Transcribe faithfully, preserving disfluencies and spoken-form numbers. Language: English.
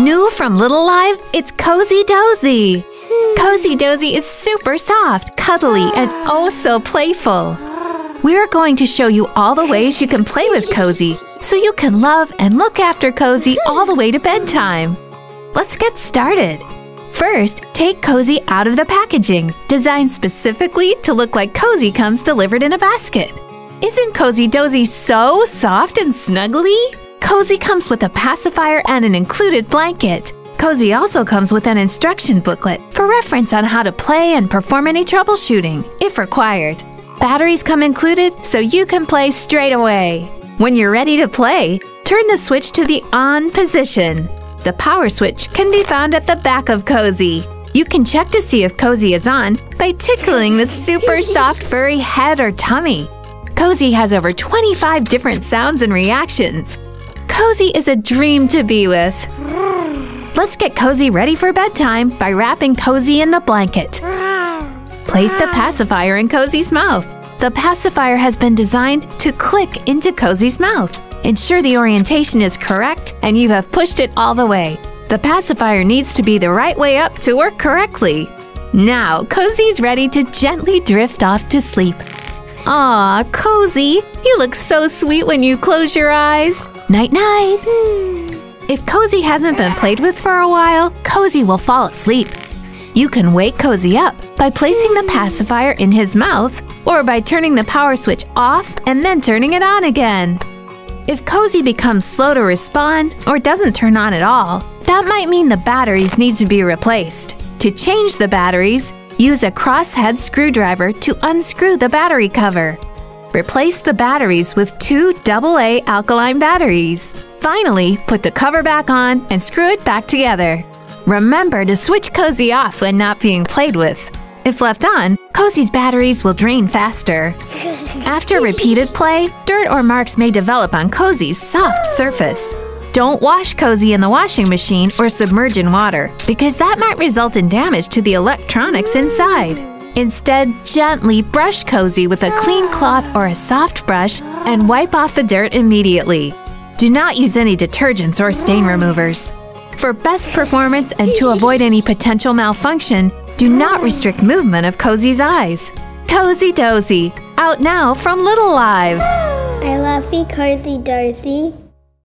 New from Little Live, it's Cozy Dozy. Cozy Dozy is super soft, cuddly, and oh so playful. We're going to show you all the ways you can play with Cozy, so you can love and look after Cozy all the way to bedtime. Let's get started. First, take Cozy out of the packaging, designed specifically to look like Cozy comes delivered in a basket. Isn't Cozy Dozy so soft and snuggly? Cozy comes with a pacifier and an included blanket. Cozy also comes with an instruction booklet for reference on how to play and perform any troubleshooting, if required. Batteries come included, so you can play straight away. When you're ready to play, turn the switch to the on position. The power switch can be found at the back of Cozy. You can check to see if Cozy is on by tickling the super soft furry head or tummy. Cozy has over twenty-five different sounds and reactions. Cozy is a dream to be with. Let's get Cozy ready for bedtime by wrapping Cozy in the blanket. Place the pacifier in Cozy's mouth. The pacifier has been designed to click into Cozy's mouth. Ensure the orientation is correct and you have pushed it all the way. The pacifier needs to be the right way up to work correctly. Now, Cozy's ready to gently drift off to sleep. Aw, Cozy, you look so sweet when you close your eyes. Night-night. If Cozy hasn't been played with for a while, Cozy will fall asleep. You can wake Cozy up by placing the pacifier in his mouth or by turning the power switch off and then turning it on again. If Cozy becomes slow to respond or doesn't turn on at all, that might mean the batteries need to be replaced. To change the batteries, use a crosshead screwdriver to unscrew the battery cover. Replace the batteries with two double A alkaline batteries. Finally, put the cover back on and screw it back together. Remember to switch Cozy off when not being played with. If left on, Cozy's batteries will drain faster. After repeated play, dirt or marks may develop on Cozy's soft surface. Don't wash Cozy in the washing machine or submerge in water, because that might result in damage to the electronics inside. Instead, gently brush Cozy with a clean cloth or a soft brush and wipe off the dirt immediately. Do not use any detergents or stain removers. For best performance and to avoid any potential malfunction, do not restrict movement of Cozy's eyes. Cozy Dozy, out now from Little Live. I love you, Cozy Dozy.